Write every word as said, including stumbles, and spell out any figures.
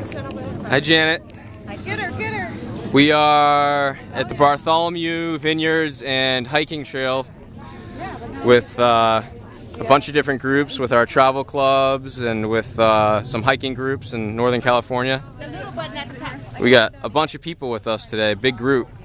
Hi, Janet. Get her, get her. We are at the Bartholomew Vineyards and Hiking Trail with uh, a bunch of different groups, with our travel clubs and with uh, some hiking groups in Northern California. We got a bunch of people with us today, big group.